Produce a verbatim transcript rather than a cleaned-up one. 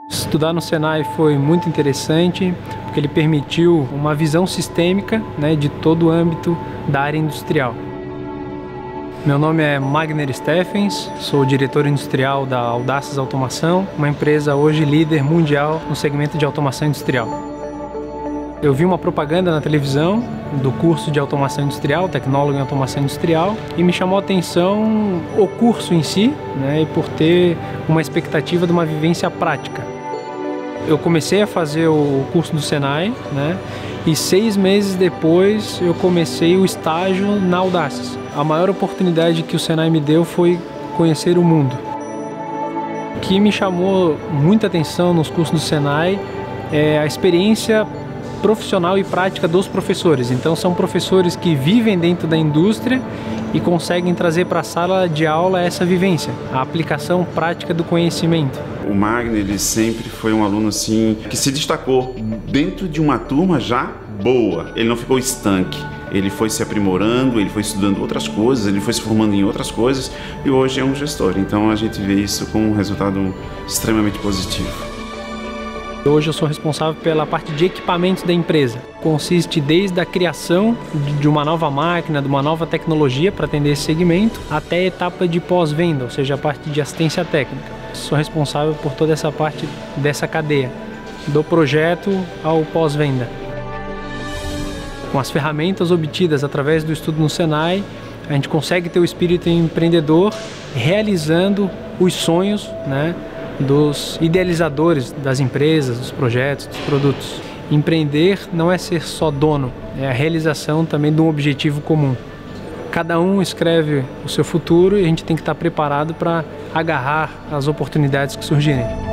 Estudar no Senai foi muito interessante, porque ele permitiu uma visão sistêmica, né, de todo o âmbito da área industrial. Meu nome é Magner Steffens, sou diretor industrial da Audaces Automação, uma empresa hoje líder mundial no segmento de automação industrial. Eu vi uma propaganda na televisão do curso de automação industrial, tecnólogo em automação industrial, e me chamou a atenção o curso em si, né, e por ter uma expectativa de uma vivência prática. Eu comecei a fazer o curso do Senai, né, e seis meses depois eu comecei o estágio na Audaces. A maior oportunidade que o Senai me deu foi conhecer o mundo. O que me chamou muita atenção nos cursos do Senai é a experiência profissional e prática dos professores. Então são professores que vivem dentro da indústria e conseguem trazer para a sala de aula essa vivência, a aplicação prática do conhecimento. O Magner, ele sempre foi um aluno assim que se destacou dentro de uma turma já boa. Ele não ficou estanque. Ele foi se aprimorando, ele foi estudando outras coisas, ele foi se formando em outras coisas e hoje é um gestor. Então a gente vê isso com um resultado extremamente positivo. Hoje eu sou responsável pela parte de equipamentos da empresa. Consiste desde a criação de uma nova máquina, de uma nova tecnologia para atender esse segmento, até a etapa de pós-venda, ou seja, a parte de assistência técnica. Sou responsável por toda essa parte dessa cadeia, do projeto ao pós-venda. Com as ferramentas obtidas através do estudo no Senai, a gente consegue ter o espírito empreendedor realizando os sonhos, né, dos idealizadores das empresas, dos projetos, dos produtos. Empreender não é ser só dono, é a realização também de um objetivo comum. Cada um escreve o seu futuro e a gente tem que estar preparado para agarrar as oportunidades que surgirem.